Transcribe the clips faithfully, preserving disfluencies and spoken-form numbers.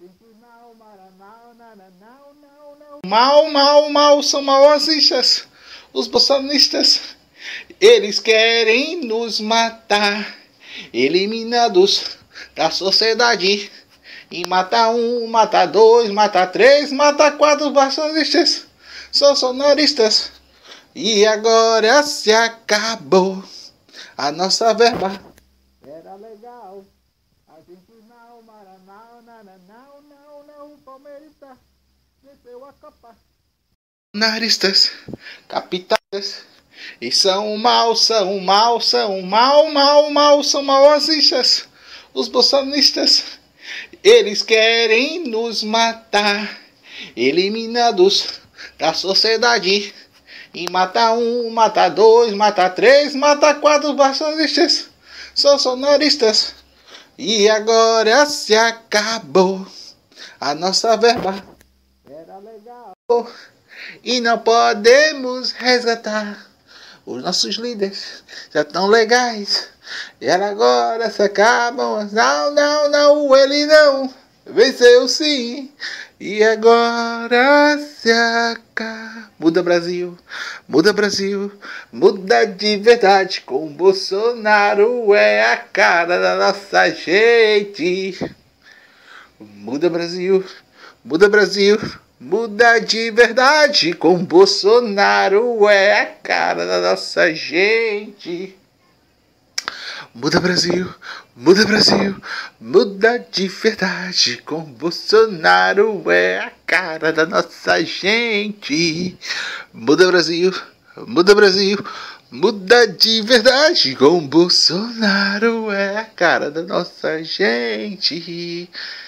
Mal, mal, mal, são maoístas, os bolsonistas, eles querem nos matar, eliminados da sociedade. E mata um, mata dois, mata três, mata quatro bolsonistas, são sonoristas. E agora se acabou a nossa verba. Era legal. A gente não, Maranhão, não, não, não, Palmeirista, venceu a Copa. Naristas, capitalistas, e são mal, são mal, são mal, mal, mal, são maoístas, os bolsonistas, eles querem nos matar, eliminados da sociedade. E mata um, mata dois, mata três, mata quatro bolsonistas, são sonoristas. E agora se acabou a nossa verba. Era legal. E não podemos resgatar. Os nossos líderes já estão legais. E agora se acabam. Não, não, não, ele não. Venceu sim. E agora se acaba. Muda Brasil, muda Brasil, muda de verdade. Com Bolsonaro é a cara da nossa gente. Muda Brasil, muda Brasil, muda de verdade. Com Bolsonaro é a cara da nossa gente. Muda Brasil, muda Brasil, muda de verdade. Com Bolsonaro é a cara da nossa gente. Muda Brasil, muda Brasil, muda de verdade. Com Bolsonaro é a cara da nossa gente.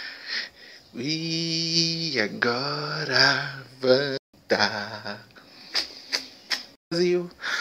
E agora vanta. Brasil,